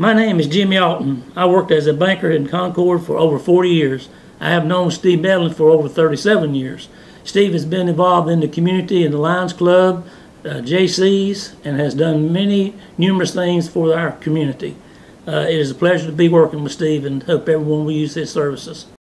My name is Jimmy Auten. I worked as a banker in Concord for over 40 years. I have known Steve Medlin for over 37 years. Steve has been involved in the community in the Lions Club, JC's, and has done numerous things for our community. It is a pleasure to be working with Steve, and hope everyone will use his services.